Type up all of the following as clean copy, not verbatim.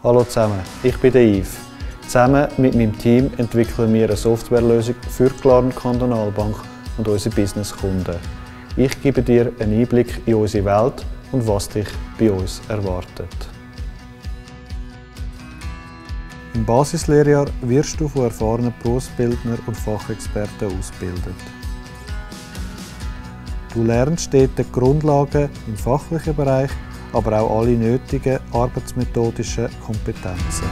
Hallo zusammen, ich bin der Yves. Zusammen mit meinem Team entwickeln wir eine Softwarelösung für die Glarner Kantonalbank und unsere Businesskunden. Ich gebe dir einen Einblick in unsere Welt und was dich bei uns erwartet. Im Basislehrjahr wirst du von erfahrenen Berufsbildnern und Fachexperten ausgebildet. Du lernst dort die Grundlagen im fachlichen Bereich, aber auch alle nötigen arbeitsmethodischen Kompetenzen.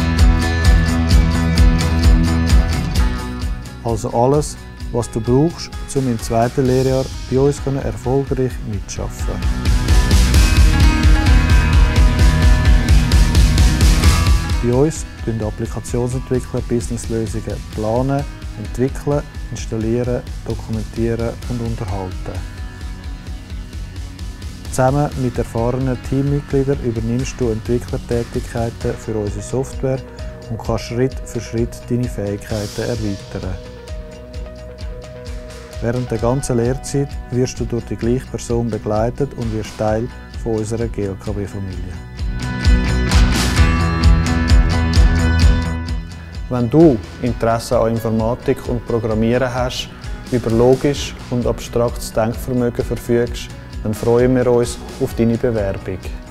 Also alles, was du brauchst, um im zweiten Lehrjahr bei uns erfolgreich mitzuarbeiten. Bei uns planen Applikationsentwickler Businesslösungen planen, entwickeln, installieren, dokumentieren und unterhalten. Zusammen mit erfahrenen Teammitgliedern übernimmst du Entwicklertätigkeiten für unsere Software und kannst Schritt für Schritt deine Fähigkeiten erweitern. Während der ganzen Lehrzeit wirst du durch die gleiche Person begleitet und wirst Teil von unserer GLKB-Familie. Wenn du Interesse an Informatik und Programmieren hast, über logisch und abstraktes Denkvermögen verfügst, dann freuen wir uns auf deine Bewerbung.